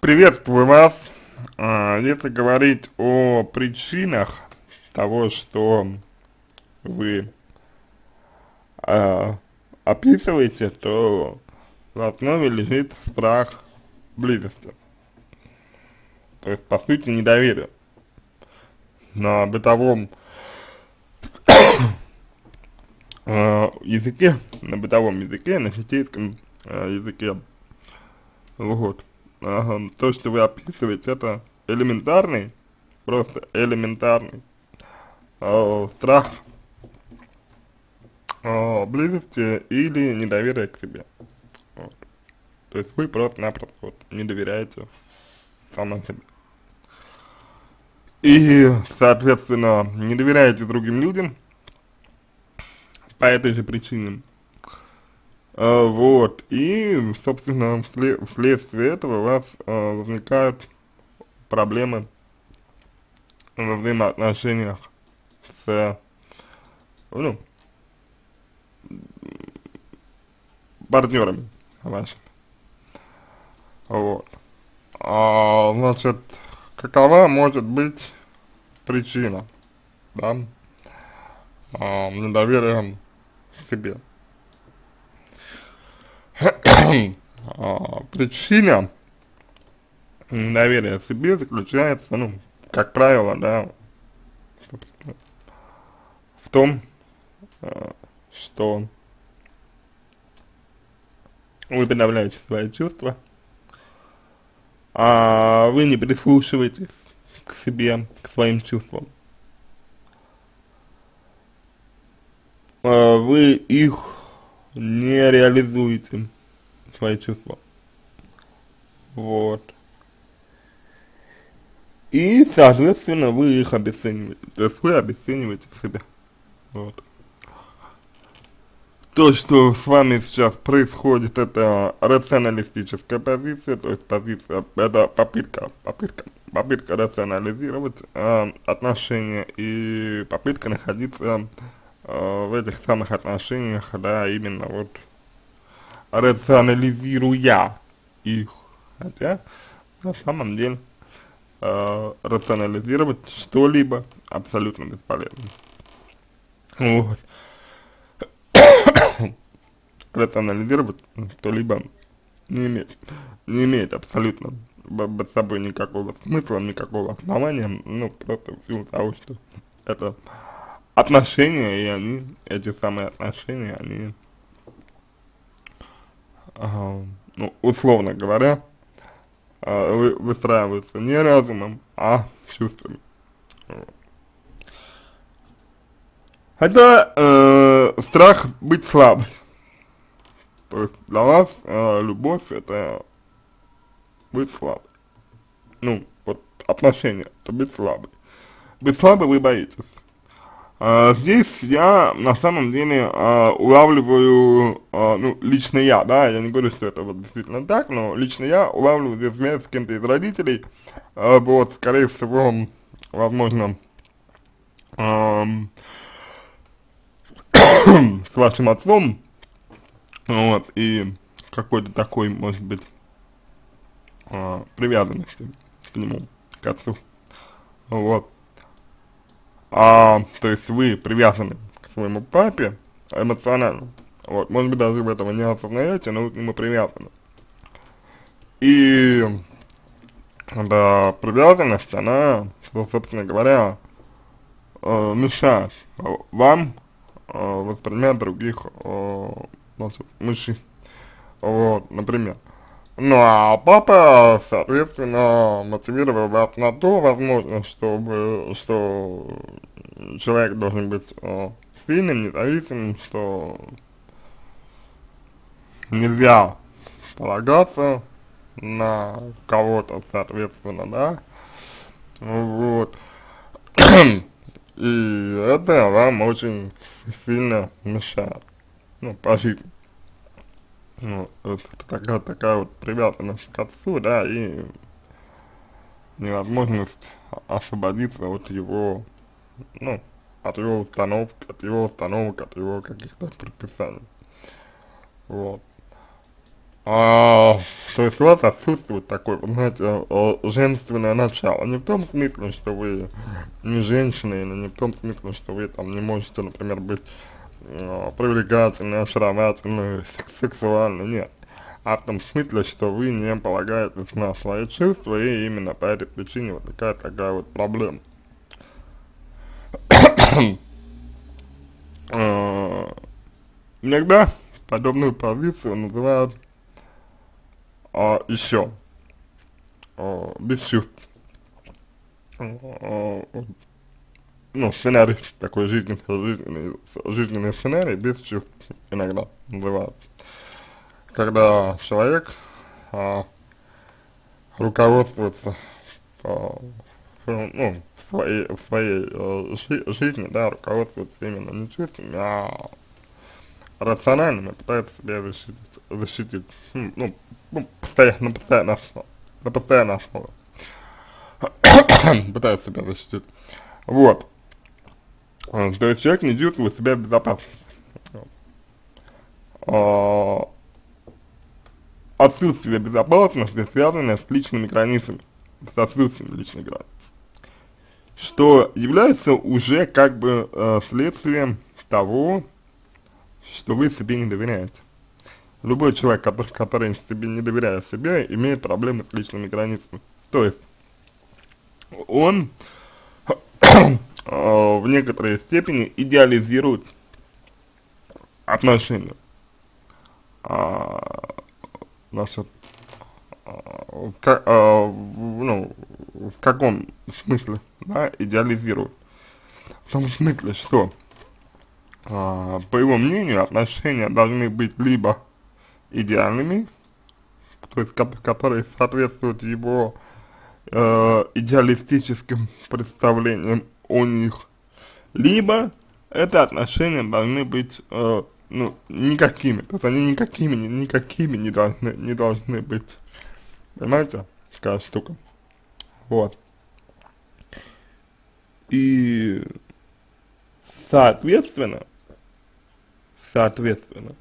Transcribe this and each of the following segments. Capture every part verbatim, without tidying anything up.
Приветствую вас. А, Если говорить о причинах того, что вы а, описываете, то в основе лежит страх близости. То есть, по сути, недоверие. На бытовом а, языке, на бытовом языке, на житейском а, языке, вот. Ага, то, что вы описываете, это элементарный, просто элементарный а, страх а, близости или недоверия к себе. Вот. То есть вы просто-напросто вот, не доверяете самому себе. И, соответственно, не доверяете другим людям по этой же причине. А, вот. И, собственно, вслед, вследствие этого у вас а, возникают проблемы во взаимоотношениях с, ну, партнерами вашими. Вот. А, значит, какова может быть причина, да, а, недоверия к себе? А, причина недоверия к себе заключается, ну, как правило, да, в том, а, что вы подавляете свои чувства, а вы не прислушиваетесь к себе, к своим чувствам. А вы их не реализуете, свои чувства. Вот. И, соответственно, вы их обесцениваете. То есть вы обесцениваете себя. Вот. То, что с вами сейчас происходит, это рационалистическая позиция, то есть позиция, это попытка, попытка, попытка рационализировать э, отношения и попытка находиться э, в этих самых отношениях, да, именно вот рационализируя их. Хотя, на самом деле, э, рационализировать что-либо абсолютно бесполезно. Вот. Рационализировать что-либо не имеет, не имеет абсолютно под собой никакого смысла, никакого основания, ну, просто в силу того, что это отношения, и они, эти самые отношения, они, ага, ну, условно говоря, а, вы, выстраиваются не разумом, а чувствами. Вот. Это э, страх быть слабым. То есть для вас э, любовь это быть слабым. Ну, вот отношения, это быть слабым. Быть слабым вы боитесь. А, здесь я на самом деле а, улавливаю, а, ну, лично я, да, я не говорю, что это вот действительно так, но лично я улавливаю здесь вместе с кем-то из родителей, а, вот, скорее всего, возможно, ам, с вашим отцом, вот, и какой-то такой, может быть, а, привязанности к нему, к отцу, вот. А, то есть вы привязаны к своему папе эмоционально, вот, может быть, даже вы этого не осознаете, но вы к нему привязаны. И эта привязанность, она, собственно говоря, э, мешает вам э, воспринимать других, э, значит, мужчин, вот, например. Ну, а папа, соответственно, мотивировал вас на то, возможно, чтобы, что человек должен быть э, сильным, независимым, что нельзя полагаться на кого-то, соответственно, да, вот. И это вам очень сильно мешает, ну, по жизни. Ну, вот такая, такая вот привязанность к отцу, да, и невозможность освободиться от его, ну, от его установок, от его установок, от его каких-то предписаний. Вот. А, то есть у вас отсутствует такое, вот, знаете, э, женственное начало. Не в том смысле, что вы не женщина, или не в том смысле, что вы там не можете, например, быть э, привлекательной, очаровательной, сек- сексуальной, нет. А в том смысле, что вы не полагаетесь на свои чувства, и именно по этой причине вот такая такая вот проблема. Э, Иногда подобную позицию называют а, еще а, без чувств. А, ну, сценарий такой жизненный, жизненный, жизненный сценарий без чувств иногда называют. Когда человек а, руководствуется а, ну, в своей, в своей э, жи жизни, да, руководствуется именно не чувствами, а рациональными, пытается себя защитить, защитить ну, ну, ну, постоянно, на постоянной основе, на постоянной основе, пытается себя защитить. Вот. А, То есть человек не чувствует себя в безопасности. А, Отсутствие безопасности связано с личными границами, с отсутствием личных границ, что является уже как бы э, следствием того, что вы себе не доверяете. Любой человек, который, который себе не доверяет себе, имеет проблемы с личными границами. То есть он э, в некоторой степени идеализирует отношения. А, значит, а, как, а, в- ну, в каком смысле, да, идеализирует? В том смысле, что, а, по его мнению, отношения должны быть либо идеальными, то есть, ко- которые соответствуют его э, идеалистическим представлениям о них, либо это отношения должны быть, э, ну, никакими, то есть они никакими, ни- никакими не должны, не должны быть, понимаете, такая штука, вот, и соответственно, соответственно,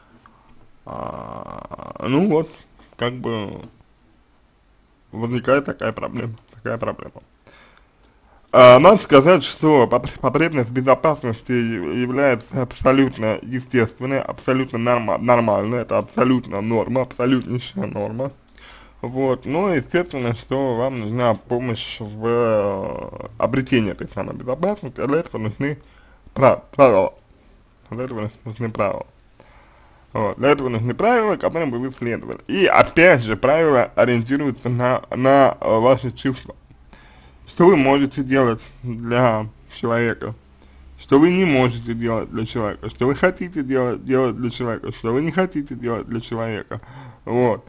а, ну вот, как бы возникает такая проблема, такая проблема. А, надо сказать, что потребность в безопасности является абсолютно естественной, абсолютно норма нормальной, это абсолютно норма, абсолютнейшая норма. Вот, но естественно, что вам нужна помощь в э, обретении этой самой безопасности, а для этого нужны прав правила, для этого нужны правила. Вот, для этого нужны правила, которым бы вы следовали. И опять же, правила ориентируются на, на э, ваши чувства. Что вы можете делать для человека, что вы не можете делать для человека, что вы хотите делать, делать для человека, что вы не хотите делать для человека, вот,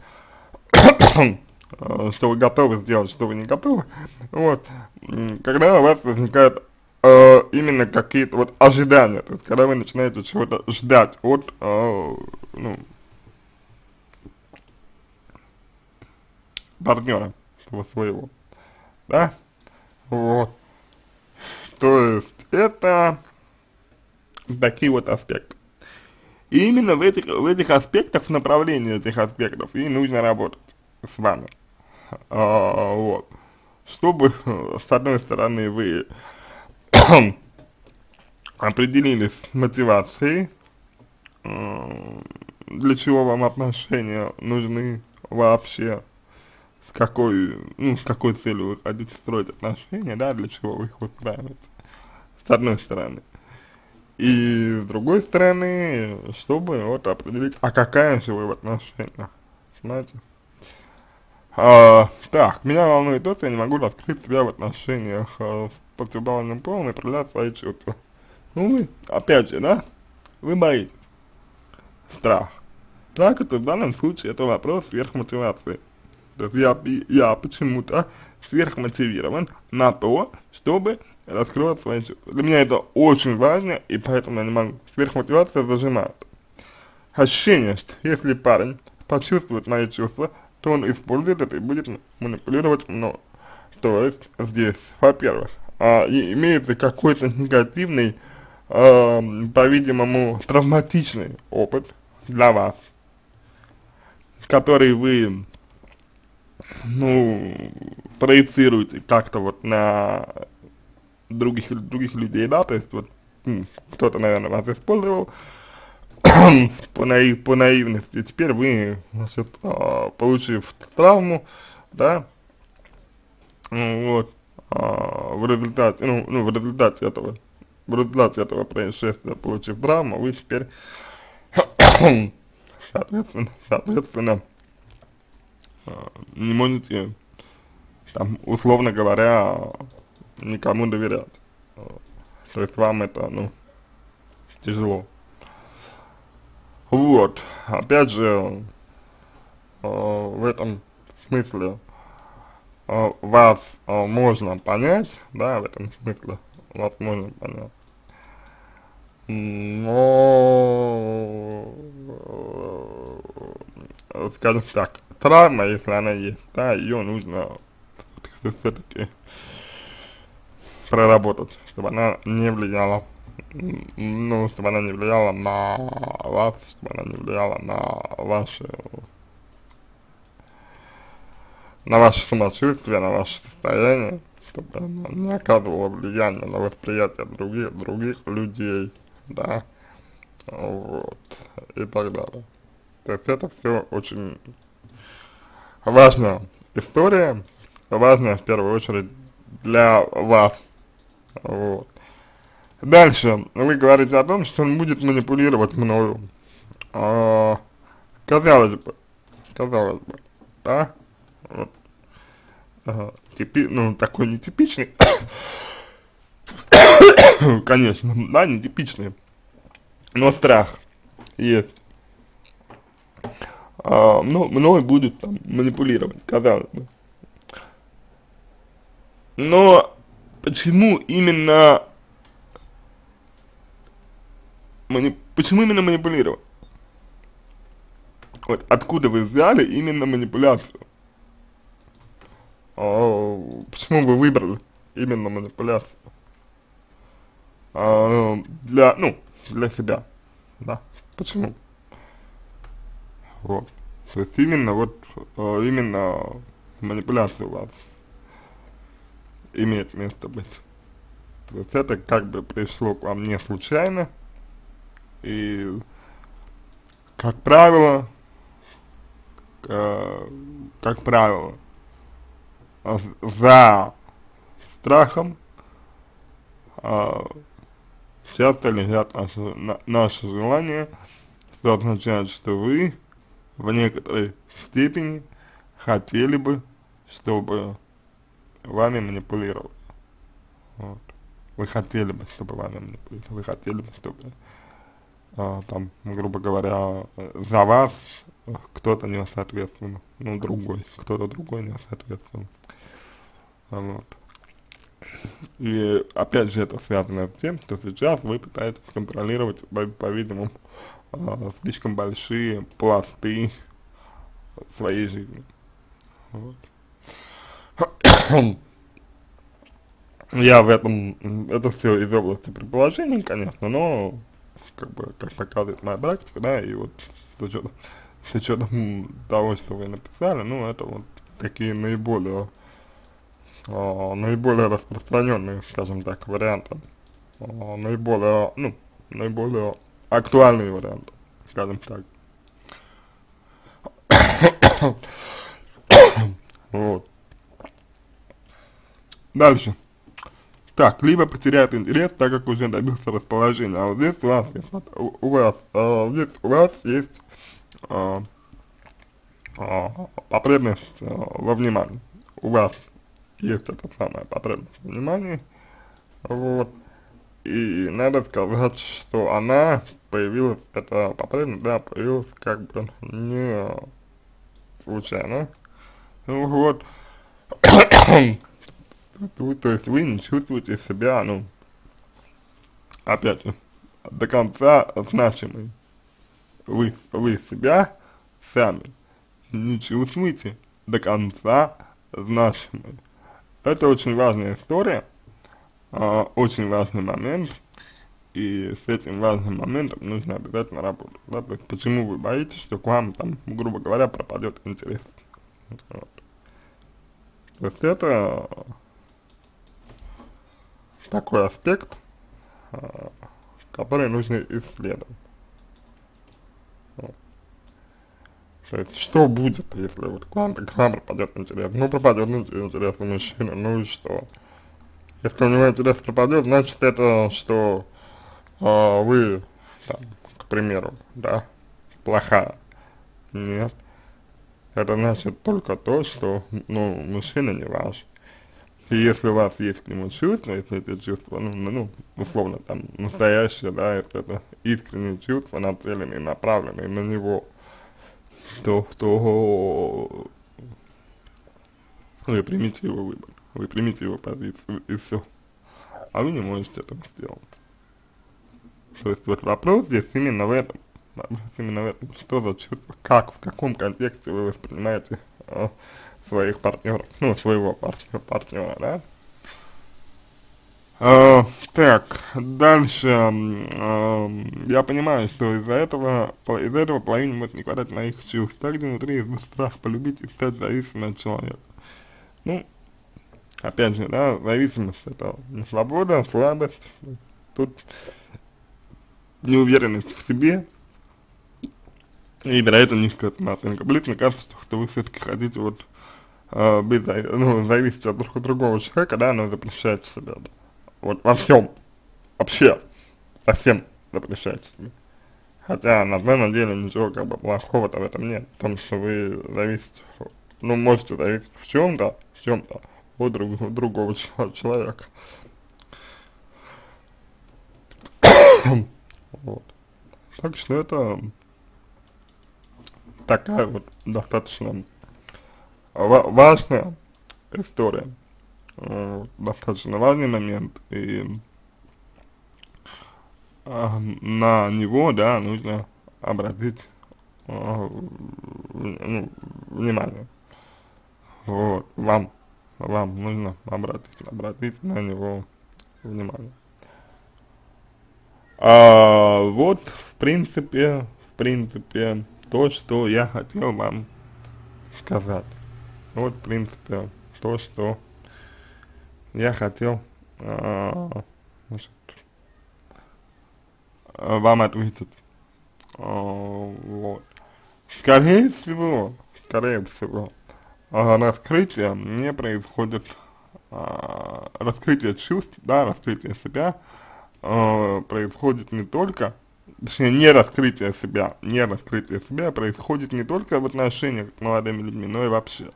Э, что вы готовы сделать, что вы не готовы, вот, М, когда у вас возникают э, именно какие-то вот ожидания, то есть когда вы начинаете чего-то ждать от, э, ну, партнера своего, да, вот, то есть это такие вот аспекты. И именно в этих, в этих аспектах, в направлении этих аспектов и нужно работать с вами. А, вот. Чтобы, э, с одной стороны, вы определились с мотивацией, э, для чего вам отношения нужны вообще, с какой, ну, с какой целью вы хотите строить отношения, да, для чего вы их устраиваете, с одной стороны. И с другой стороны, чтобы вот определить, а какая же вы в отношениях, знаете. А, так, меня волнует то, что я не могу раскрыть себя в отношениях а, с противоположным полом и проявлять свои чувства. Ну, вы, опять же, да, вы боитесь. Страх. Страх, это в данном случае, это вопрос сверхмотивации. То есть я, я почему-то сверхмотивирован на то, чтобы раскрывать свои чувства. Для меня это очень важно, и поэтому я не могу. Сверхмотивация зажимает. Ощущение, что если парень почувствует мои чувства, то он использует это и будет манипулировать мной. То есть здесь, во-первых, а, и имеется какой-то негативный, а, по-видимому, травматичный опыт для вас, который вы, ну, проецируете как-то вот на других, других людей, да, то есть вот м, кто-то, наверное, вас использовал по, наив, по наивности, теперь вы, значит, а, получив травму, да, ну, вот, а, в результате, ну, ну, в результате этого, в результате этого происшествия, получив травму, вы теперь, соответственно, соответственно, а, не можете, там, условно говоря, никому доверять. То есть вам это, ну, тяжело. Вот, опять же, э, в этом смысле э, вас э, можно понять, да, в этом смысле вас можно понять. Но, э, скажем так, травма, если она есть, да, ее нужно все-таки проработать, чтобы она не влияла, ну, чтобы она не влияла на вас, чтобы она не влияла на ваше, на ваше самочувствие, на ваше состояние, чтобы она не оказывала влияния на восприятие других, других людей, да, вот, и так далее. То есть это все очень важная история, важная в первую очередь для вас, вот. Дальше, вы говорите о том, что он будет манипулировать мною. А, казалось бы, казалось бы, да, вот, ага, типи, ну, такой нетипичный, конечно, да, нетипичный, но страх есть. А, ну, мной будет там манипулировать, казалось бы. Но почему именно Мани... Почему именно манипулировать? Вот откуда вы взяли именно манипуляцию? А, почему вы выбрали именно манипуляцию? А, для, ну, для себя, да? Почему? Вот. То есть именно вот, а, именно манипуляция у вас имеет место быть. То есть это как бы пришло к вам не случайно, и, как правило, э, как правило, за страхом э, часто лежат наши, на, наши желания, что означает, что вы в некоторой степени хотели бы, чтобы вами манипулировали. Вот. Вы хотели бы, чтобы вами манипулировали, вы хотели бы, чтобы а, там, грубо говоря, за вас кто-то нес ответственность, ну, другой, кто-то другой нес ответственность, вот. И опять же это связано с тем, что сейчас вы пытаетесь контролировать, по-видимому, по слишком большие пласты своей жизни, вот. Я в этом, это все из области предположений, конечно, но как бы, как показывает моя практика, да, и вот с учетом, с учетом того, что вы написали, ну, это вот такие наиболее, а, наиболее распространенные, скажем так, варианты, а, наиболее, ну, наиболее актуальные варианты, скажем так. Вот. Дальше. Так, либо потеряет интерес, так как уже добился расположения. А вот здесь у вас, у, у вас, а, здесь у вас есть а, а, потребность а, во внимании. У вас есть эта самая потребность во внимании. Вот. И надо сказать, что она появилась, эта потребность, да, появилась как бы не случайно. Вот. Вы, то есть вы не чувствуете себя, ну, опять же, до конца значимый. Вы, вы себя сами не чувствуете до конца значимый. Это очень важная история, э, очень важный момент, и с этим важным моментом нужно обязательно работать, да, то есть почему вы боитесь, что к вам там, грубо говоря, пропадет интерес. Вот. То есть это такой аспект, а, который нужно исследовать. Вот. То есть, что будет, если вот к вам, к вам пропадет интерес? Ну, пропадет интерес у мужчины, ну и что? Если у него интерес пропадет, значит это, что а, вы, там, к примеру, да, плохая. Нет. Это значит только то, что, ну, мужчина не ваш. И если у вас есть к нему чувства, если эти чувства, ну, ну, ну, условно, там, настоящие, да, если это искренние чувства, нацеленные, направленные на него, то, то вы примите его выбор, вы примите его позицию, и все. А вы не можете этого сделать. То есть вот вопрос здесь именно в этом, вопрос именно в этом, что за чувство, как, в каком контексте вы воспринимаете э, своих партнеров, ну, своего партнера, партнера, да? А, так, дальше, э, я понимаю, что из-за этого, из-за этого половине может не хватать моих чувств, также внутри есть страх полюбить и стать зависимым от человека. Ну, опять же, да, зависимость это не свобода, слабость, тут неуверенность в себе и, вероятно, низкая самооценка. Близ мне кажется, что, что вы все-таки хотите вот э, быть, ну, зависеть от друг от другого человека, да, но запрещаете себя, да. Вот во всем, вообще, совсем запрещаете себе. Хотя на самом деле ничего как бы плохого-то в этом нет, в том, что вы зависите, ну, можете зависеть в чем-то, в чем-то от друг, от другого человека. Вот. Так что это такая вот достаточно ва важная история, э, достаточно важный момент, и э, на него, да, нужно обратить э, ну, внимание. Вот, вам, вам нужно обратить, обратить на него внимание. А, вот, в принципе, в принципе, то, что я хотел вам сказать. Вот, в принципе, то, что я хотел, а, значит, вам ответить. А, вот. Скорее всего, скорее всего, а, раскрытие не происходит, а, раскрытие чувств, да, раскрытие себя, Uh, происходит не только, точнее, не раскрытие себя, не раскрытие себя происходит не только в отношениях с молодыми людьми, но и вообще.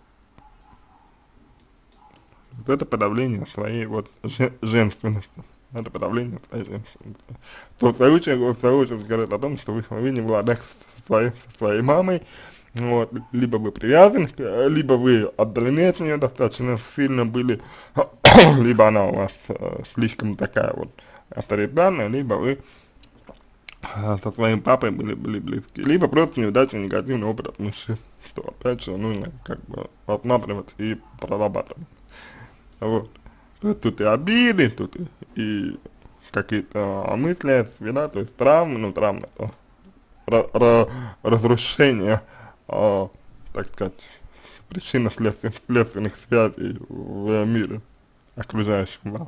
Вот это подавление своей вот женственности, это подавление своей женственности. То в свою очередь, в свою очередь говорит о том, что вы, вы не в ладах со своей, со своей мамой, вот, либо вы привязаны, либо вы отдалены от нее достаточно сильно были, либо она у вас э, слишком такая вот авторитарная, либо вы э, со своим папой были, были близки, либо просто неудачный негативный опыт от мужчин, что опять же нужно как бы рассматривать и прорабатывать. Вот. То есть тут и обиды, тут и, и какие-то мысли, да, то есть травмы, ну травмы, это разрушение, э, так сказать, причинно-следственных связей в мире, окружающем вас.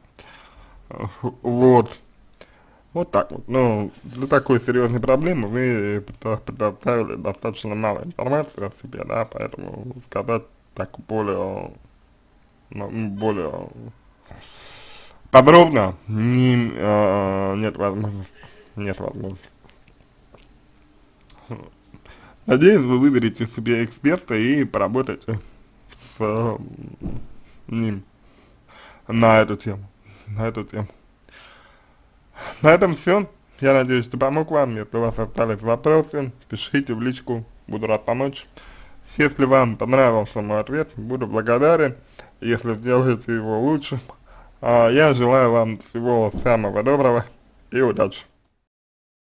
Вот. Вот так вот. Ну, для такой серьезной проблемы вы предоставили достаточно мало информации о себе, да, поэтому сказать так более, ну, более подробно не, э, нет возможности. Нет возможности. Надеюсь, вы выберете себе эксперта и поработаете с э, ним на эту тему. На эту тему. На этом все. Я надеюсь, что помог вам. Если у вас остались вопросы, пишите в личку, буду рад помочь. Если вам понравился мой ответ, буду благодарен, если сделаете его лучше. А я желаю вам всего самого доброго и удачи.